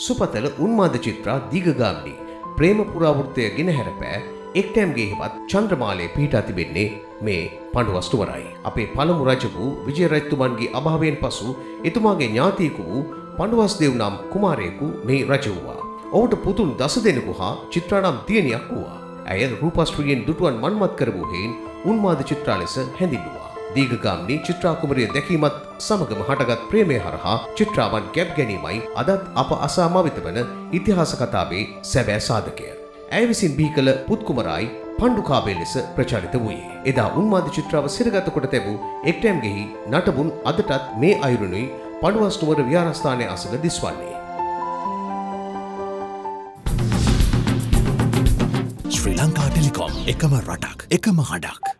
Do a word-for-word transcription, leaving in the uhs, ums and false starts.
සුපතල උන්මාද චිත්‍රා දීඝගාමිනී ප්‍රේම පුරාවෘත්තය ගෙන හැරපෑ එක්ටෑම්ගේ හෙවත් චන්ද්‍රමාලයේ පිහිටා තිබෙන්නේ මේ පඬුවස්තුවරයි. අපේ පළමු රජ වූ විජය රජතුමන්ගේ අභාවයෙන් පසු එතුමාගේ ඥාතියෙකු වූ පඬුවස්දේව් නම් කුමාරයෙකු මේ රජ වූවා. ඔහුට පුතුන් දස දෙනෙකු හා චිත්‍රා නම් දියණියක් වූවා. ඇය රූපශ්‍රීයෙන් දුටුවන් මන්මත් කරවූ හේයින් උන්මාද චිත්‍රා ලෙස හැඳින්වුවා. දීඝගාමිනී චිත්‍රා කුමරිය දැකීමත් සමගම හටගත් ප්‍රේමය හරහා චිත්‍රාවන් ගැබ් ගැනීමයි අදත් අප අසා මවිත වන ඉතිහාස කතාවේ සැබෑ සාධකය. ඇය විසින් බිහි කළ පුත් කුමරායි පණ්ඩුකාභය ලෙස ප්‍රචලිත වූයේ. එදා උන්මාද චිත්‍රාව සිරගත කොට තැබූ එක්ටෑම්ගෙහි නටබුන් අදටත් මේ අයුරුනුයි පඬුවස්නුවර විහාරස්ථානයේ අසල දිස්වන්නේ. ශ්‍රී ලංකා ටෙලිකොම් එකම රටක් එකම හඬක්.